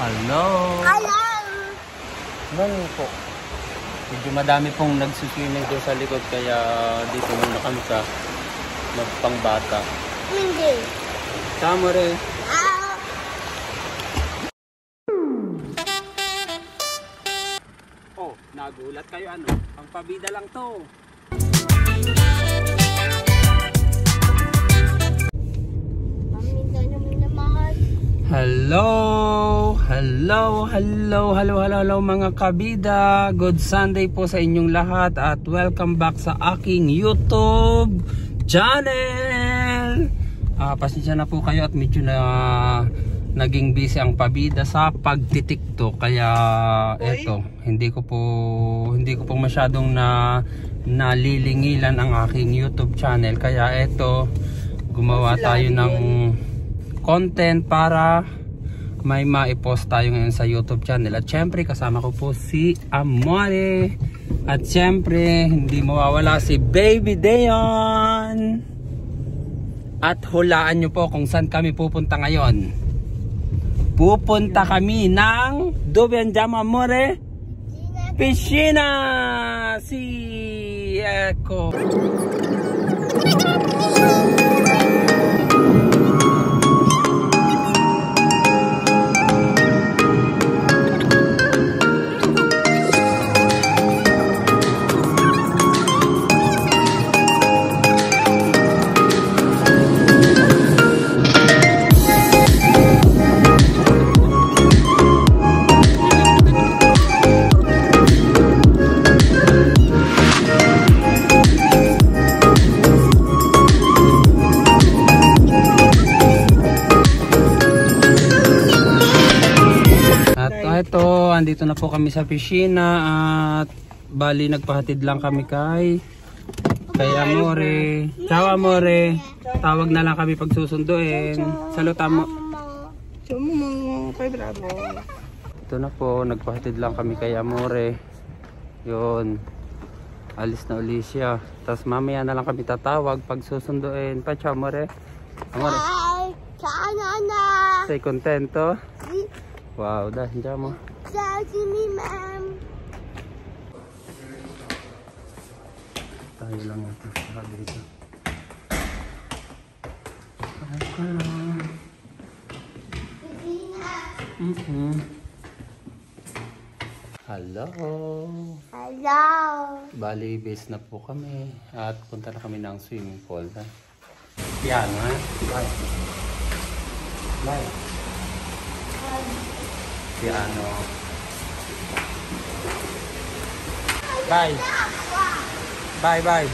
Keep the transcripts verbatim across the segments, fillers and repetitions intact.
Hello! Hello! Ano po? Medyo madami pong nagsuswimming doon sa likod kaya dito muna kami sa magpangbata. Hindi. Tama rin. Ah. Oh, nagulat kayo ano? Ang pabida lang to. Hello, hello, hello, hello, hello, hello mga kabida. Good Sunday po sa inyong lahat at welcome back sa aking YouTube channel. Ah, pasensya na po kayo at medyo na naging busy ang pabida sa pagtitiktok kaya eto, hindi ko po hindi ko po masyadong na nalilingilan ang aking YouTube channel kaya eto gumawa tayo ng content para may maipost tayo ngayon sa YouTube channel. At syempre kasama ko po si Amore. At syempre hindi mawawala si Baby Deon. At hulaan nyo po kung saan kami pupunta ngayon. Pupunta kami ng Dubian Jam Amore Piscina. Si Eko. Ito, andito na po kami sa piscina at bali nagpahatid lang kami kay kay Amore. Ciao Amore. Tawag na lang kami pag susunduin. Saluta mo. Ito na po, nagpahatid lang kami kay Amore. Yun. Alis na uli siya. Tapos mamaya na lang kami tatawag pag susunduin. Pa, ciao Amore. Amore. Ciao Nana. Say contento. Wow, dah, jam mo. Ciao, sini, ma'am. Tayo lang ito. Saka dito. Mm-hmm. Hello. Hello. Bali, base na po kami. At punta na kami ng swimming pool. Ha? Piano, ha? Bye. Bye. Piano. Bye. Bye bye.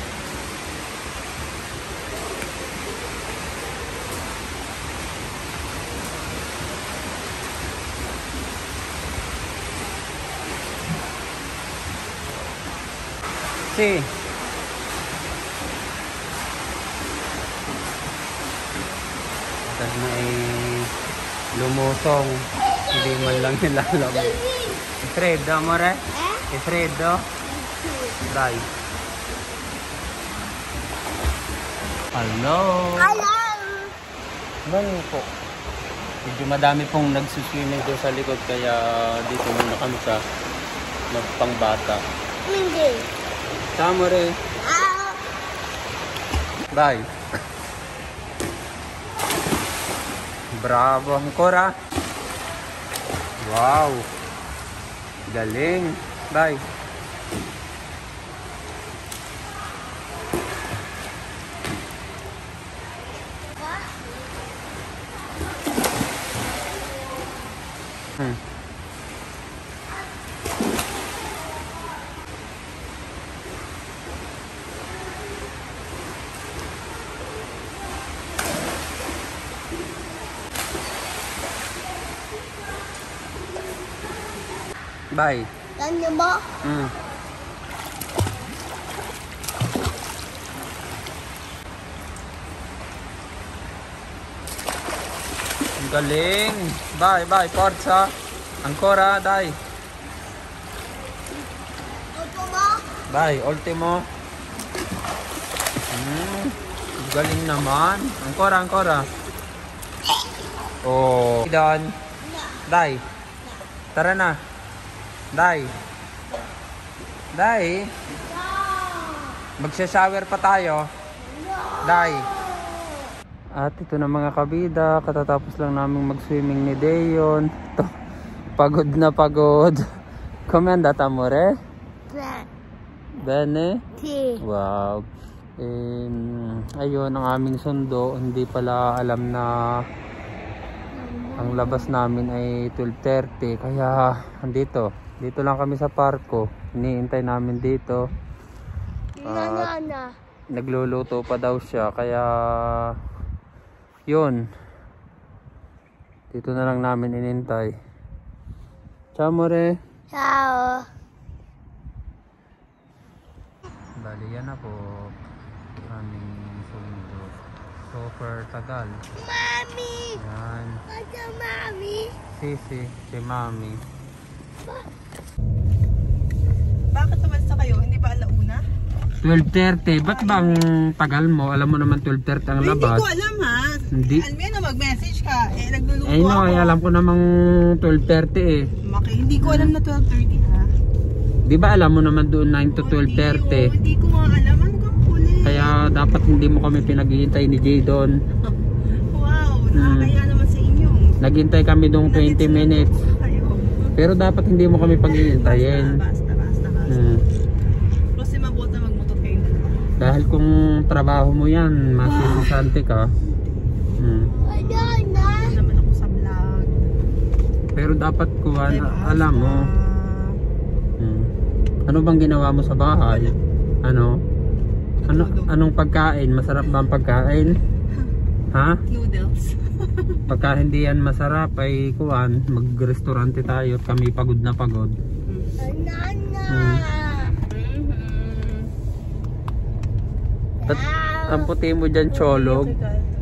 Si. Tapos may lumusong. Hindi man lang nilalamig. Freddo, amore? Eh? Freddo? Dai. Hello? Hello? Ano po? Medyo madami pong nagsuswimming doon sa likod kaya dito muna kami sa magpangbata. Hindi. Tama rin. Ah. Bye. Bravo, Cora. Wow. Galing. Bye. Hmm. Bye. Tanya mo? Hmm. Galing. Bye, bye. Forza. Ancora, dai. Ultimo? Bye, ultimo. Hmm. Galing naman. Ancora, ancora. Oh. Done. Dai. Tara na. Day. Day. Magsha-shower pa tayo. Day. At ito na mga kabida. Katatapos lang namin mag-swimming ni Deon. Ito. Pagod na pagod. Komenda amore? Bene? T. Wow. Um, ayun ang aming sundo. Hindi pala alam na ang labas namin ay twelve thirty. Kaya andito. Dito lang kami sa parko. Iniintay namin dito. Na, na, na. Nagluluto pa daw siya. Kaya yun. Dito na lang namin inintay. Ciao more. Ciao. Bali yan na po. Aming sundo. Super tagal. Mami! Yan. Ito, Mami! Si si. Si mami. Bakit naman sa kayo? Hindi ba alauna? twelve thirty. Ba't bang tagal mo? Alam mo naman twelve thirty ang Ay, hindi labas. ko alam ha. Hindi. Almeno mag-message ka. Eh, nagluluto Eh no, ako. ay, alam ko namang twelve thirty eh. Maki, hindi ko alam na twelve thirty ha. Di ba alam mo naman doon nine to twelve thirty? Hindi, oh, hindi ko nga alam. Ano kang huli? Kaya dapat hindi mo kami pinaghihintay ni Jay doon. Wow, nakakaya naman sa inyo. Naghintay kami doon twenty minutes. Kayo. Pero dapat hindi mo kami paghihintayin. Basta, basta, basta. Hmm. Kasi mabuti na magmotor kayo. Dahil kung trabaho mo yan, masimusante ka. Hmm. Ano na? Hindi naman ako sa vlog. Pero dapat kuha, Diba? alam mo. Hmm. Ano bang ginawa mo sa bahay? Ano? Ano anong pagkain? Masarap ba ang pagkain? Ha? Noodles. Pagka hindi yan masarap ay kuan, mag-restaurante tayo at kami pagod na pagod. Nana! Hmm. At ang puti mo dyan, cholog.